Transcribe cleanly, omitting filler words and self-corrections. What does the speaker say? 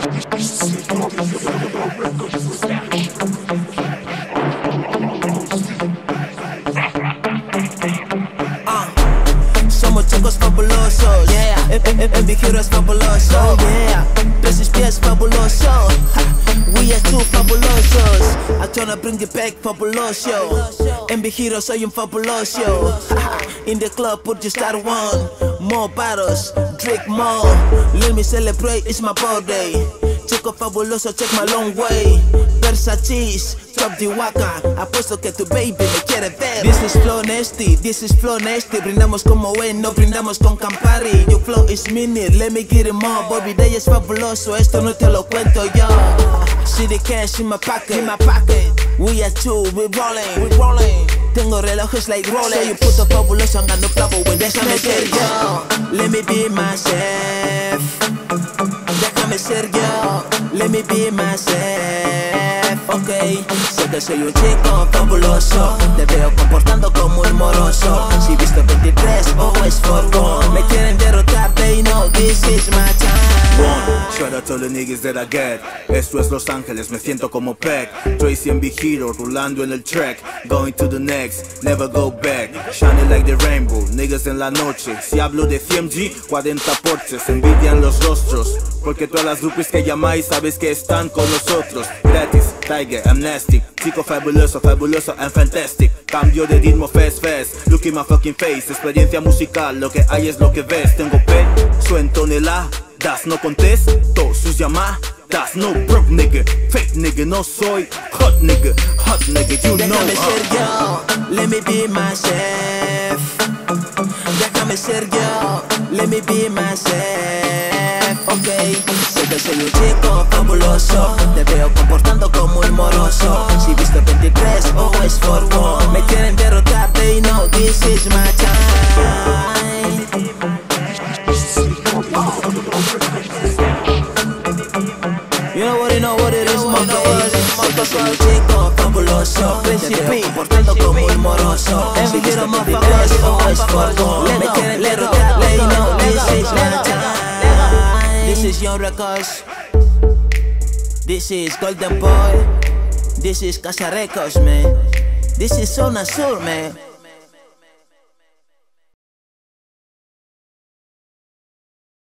Somos chicos fabulosos, yeah. En mi giro es fabuloso, yeah. Pesos pies fabuloso, we are too fabulosos. I tryna bring it back fabuloso. En mi giro soy un fabuloso. In the club put just start one. More bottles, drink more. Let me celebrate, it's my birthday. Chico fabuloso, check my long way. Versace, top de Waka. Apuesto que tu baby me quiere ver. This is flow nasty, this is flow nasty. Brindamos como Wayne, no brindamos con Campari. Your flow is mini, let me get it more. Bobby Day es fabuloso, esto no te lo cuento yo. See the cash in my pocket, We are two, we rolling. Tengo relojes like Rolex. Soy un puto fabuloso, angando clavo, güey, déjame ser yo. Let me be myself. Déjame ser yo, let me be myself. Ok, sé que soy un chico fabuloso. Te veo comportando como un moroso. Si visto 23, always for one. Me quieren derrotar, they know this is my time. One, shout out to the niggas that I get. Esto es Los Ángeles, me siento como Peck. Tracy and Big Hero, rulando en el track. Going to the next, never go back. Shining like the rainbow, niggas en la noche. Si hablo de 100G, 40 porches. Envidian los rostros, porque todas las groupies que llamáis sabes que están con nosotros. Gratis, Tiger, Amnestic. Chico fabuloso, fabuloso and fantastic. Cambio de ritmo, fast. Look in my fucking face. Experiencia musical, lo que hay es lo que ves. Tengo peso en toneladas, no contesto sus llamadas. No broke nigga, fake nigga, no soy hot nigga, you know. Déjame ser yo, let me be myself. Déjame ser yo, let me be myself. Ok, sé que soy un chico fabuloso. Te veo comportando como un moroso. Si visto 23, always for one. Me quieren derrotar, they know this is my time. You know what it is, my baby. Soy un chico fabuloso. Te veo comportando como un moroso. Si visto 23, always for one. Me quieren derrotar, they know this is my time. This is Young Records. This is Golden Boy. This is Casa Records, man. This is Zona Sur, man.